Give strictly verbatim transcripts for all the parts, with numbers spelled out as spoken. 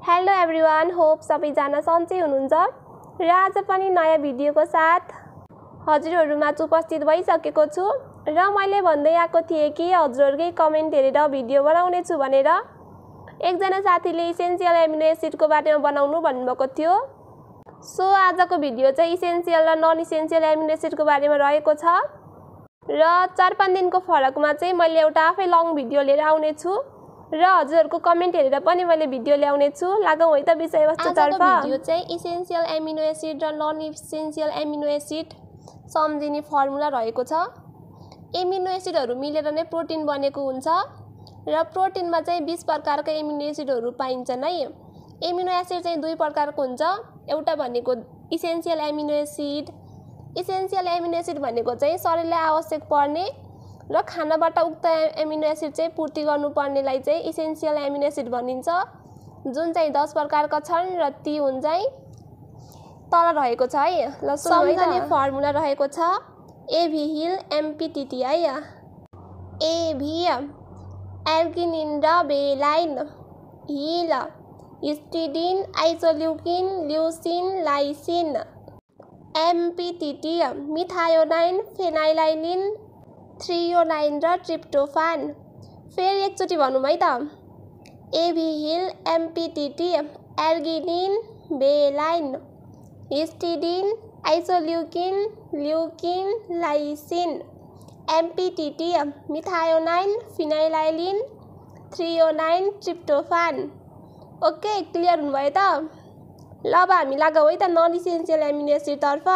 Hello everyone, hope सबैजना सन्चै हुनुहुन्छ र आज पनि नयाँ भिडियोको साथ हजुरहरूमा उपस्थित भइसकेको छु र मैले भन्दै आएको थिएँ कि हजुरहरूकै कमेन्ट हेरेर भिडियो बनाउने छु भनेर। एकजना साथीले इसेन्शियल एमिनो एसिडको बारेमा बनाउनु भन्नुभएको थियो। सो आजको भिडियो चाहिँ इसेन्शियल र नन इसेन्शियल एमिनो एसिडको बारेमा रहेको छ र चार पाँच दिनको फरकमा चाहिँ मैले एउटा आफै लङ भिडियो लिएर आउने छु र हजुरहरूको कमेन्ट हेरेर पनि मैले भिडियो ल्याउने छु। लागौँ है त विषयवस्तुतर्फ। आजको भिडियो चाहिँ इसेन्शियल एमिनो एसिड र नन इसेन्शियल एमिनो एसिड सम्झिने फर्मुला रहेको छ। एमिनो एसिडहरू मिलेर नै प्रोटिन बनेको हुन्छ र प्रोटिनमा चाहिँ बीस प्रकारका एमिनो एसिडहरू पाइन्छन् है। एमिनो एसिड चाहिँ दुई प्रकारको हुन्छ, एउटा भनेको essential amino acid. Essential amino acid भनेको चाहिँ शरीरलाई आवश्यक पर्ने र खानाबाट उक्त एमिनो एसिड चाहिँ पूर्ति गर्नुपर्नेलाई चाहिँ इसेन्शियल एमिनो एसिड भनिन्छ, जुन चाहिँ दस प्रकारका छन् र ती हुन् चाहिँ तल रहेको छ है। ल सम्झने फर्मुला रहेको छ एभी हिल एमपीटीटी है। एभी एर्गिनिन र valine, hill histidine isoleucine leucine lysine, MPTT methionine phenylalanine threonine र ट्रिप्टोफान। फेरि एकचोटि भनौँ है त, AV hill MPTT arginine valine histidine isoleucine leucine lysine, MPTT methionine phenylalanine threonine tryptophan. Okay, clear हुनुभयो त? ल अब हामी लागौँ है त नन इसेन्शियल एमिनो एसिडतर्फ।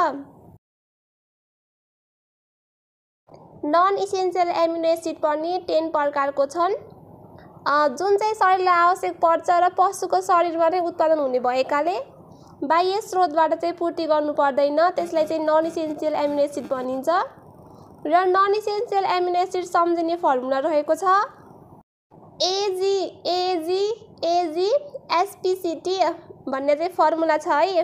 नन इसेन्शियल एमिनो एसिड पनि टेन प्रकारको छन्, जुन चाहिँ शरीरलाई आवश्यक पर्छ र पशुको शरीरमा नै उत्पादन हुने भएकाले बाह्य स्रोतबाट चाहिँ पूर्ति गर्नु पर्दैन। त्यसलाई चाहिँ नन इसेन्शियल एमिनो एसिड भनिन्छ। र नन इसेन्शियल एमिनो एसिड सम्झिने फर्मुला रहेको छ एजी एजी एजी एसपीसीटी भन्ने चाहिँ फर्मुला छ है।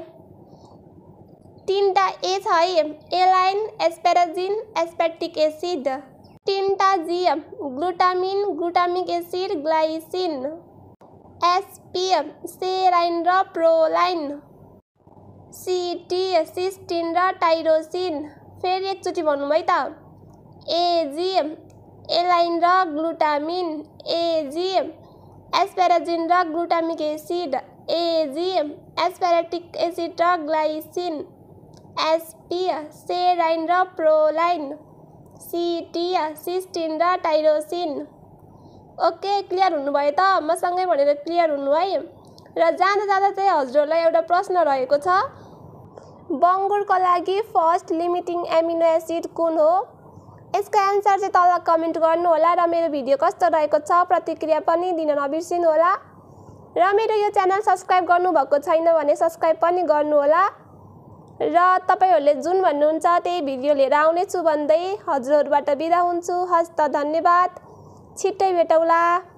तीनटा ए छ है, एलाइन एस्पेराजिन एस्पेटिक एसिड। तीनटा G glutamine glutamic acid glycine. SP serine र प्रोलाइन। सीटी सिस्टिन र टाइरोसिन। फेरि एकचोटि भनौँ है त, एजी एलाइन र ग्लुटामिन, एजी एस्पेराजिन र glutamic acid, AG aspartic acid र ग्लाइसिन, एसपी सेराइन र प्रोलाइन, सीटी सिस्टिन र टाइरोसिन। ओके, क्लियर हुनुभयो त? मसँगै भनेर क्लियर हुनु है। र जाँदा जाँदा चाहिँ हजुरहरूलाई एउटा प्रश्न रहेको छ, बङ्गुरको लागि फर्स्ट लिमिटिङ एमिनो एसिड कुन हो? यसको एन्सर चाहिँ तल कमेन्ट गर्नु होला र मेरो भिडियो कस्तो रहेको छ प्रतिक्रिया पनि दिन नबिर्सिनु होला। र मेरो यो च्यानल सब्सक्राइब गर्नुभएको छैन भने सब्सक्राइब पनि गर्नु होला। र तपाईहरूले जुन भन्नुहुन्छ त्यही भिडियो लिएर आउनेछु भन्दै हजुरहरूबाट बिदा हुन्छु। हस्त धन्यवाद, छिट्टै भेटौँला।